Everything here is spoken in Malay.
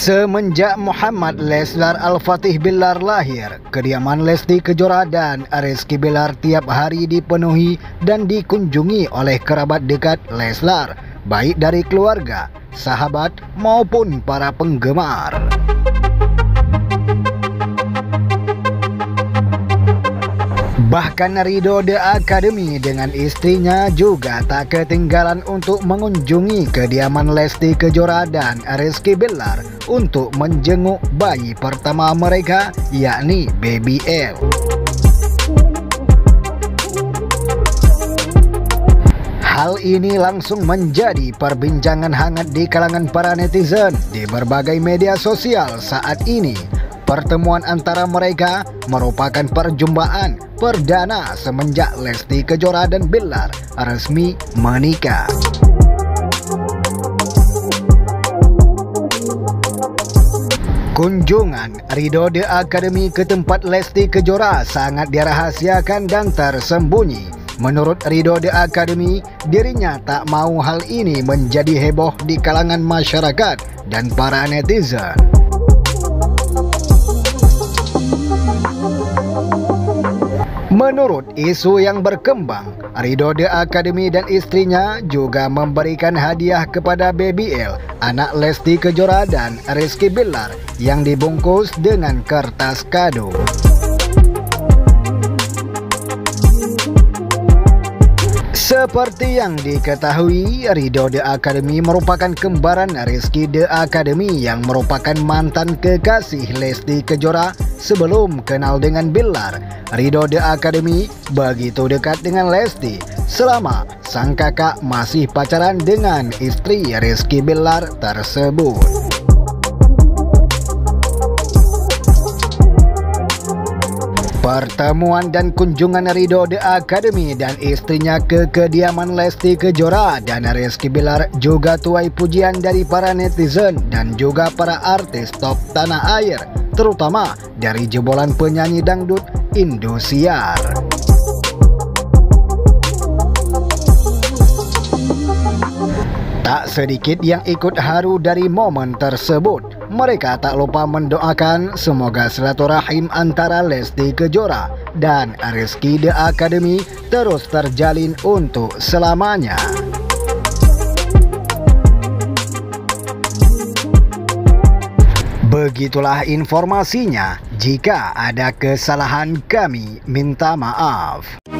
Semenjak Muhammad Leslar Al-Fatih Bilar lahir, kediaman Lesti Kejora dan Rizky Bilar tiap hari dipenuhi dan dikunjungi oleh kerabat dekat Leslar, baik dari keluarga, sahabat maupun para penggemar. Bahkan Ridho The Academy dengan istrinya juga tak ketinggalan untuk mengunjungi kediaman Lesti Kejora dan Rizky Bilar untuk menjenguk bayi pertama mereka, yakni Baby L. Hal ini langsung menjadi perbincangan hangat di kalangan para netizen di berbagai media sosial saat ini. Pertemuan antara mereka merupakan perjumpaan perdana semenjak Lesti Kejora dan Bilar resmi menikah. Kunjungan Ridho The Academy ke tempat Lesti Kejora sangat dirahasiakan dan tersembunyi. Menurut Ridho The Academy, dirinya tak mau hal ini menjadi heboh di kalangan masyarakat dan para netizen. Menurut isu yang berkembang, Ridho The Academy dan istrinya juga memberikan hadiah kepada Baby L, anak Lesti Kejora dan Rizky Bilar, yang dibungkus dengan kertas kado. Seperti yang diketahui, Ridho The Academy merupakan kembaran Rizky The Academy yang merupakan mantan kekasih Lesti Kejora sebelum kenal dengan Bilar. Ridho The Academy begitu dekat dengan Lesti selama sang kakak masih pacaran dengan istri Rizky Bilar tersebut. Pertemuan dan kunjungan Ridho The Academy dan istrinya ke kediaman Lesti Kejora dan Rizky Bilar juga tuai pujian dari para netizen dan juga para artis top tanah air, terutama dari jebolan penyanyi dangdut Indosiar. Tak sedikit yang ikut haru dari momen tersebut. Mereka tak lupa mendoakan semoga silaturahim antara Lesti Kejora dan Rizky The Academy terus terjalin untuk selamanya. Begitulah informasinya. Jika ada kesalahan, kami minta maaf.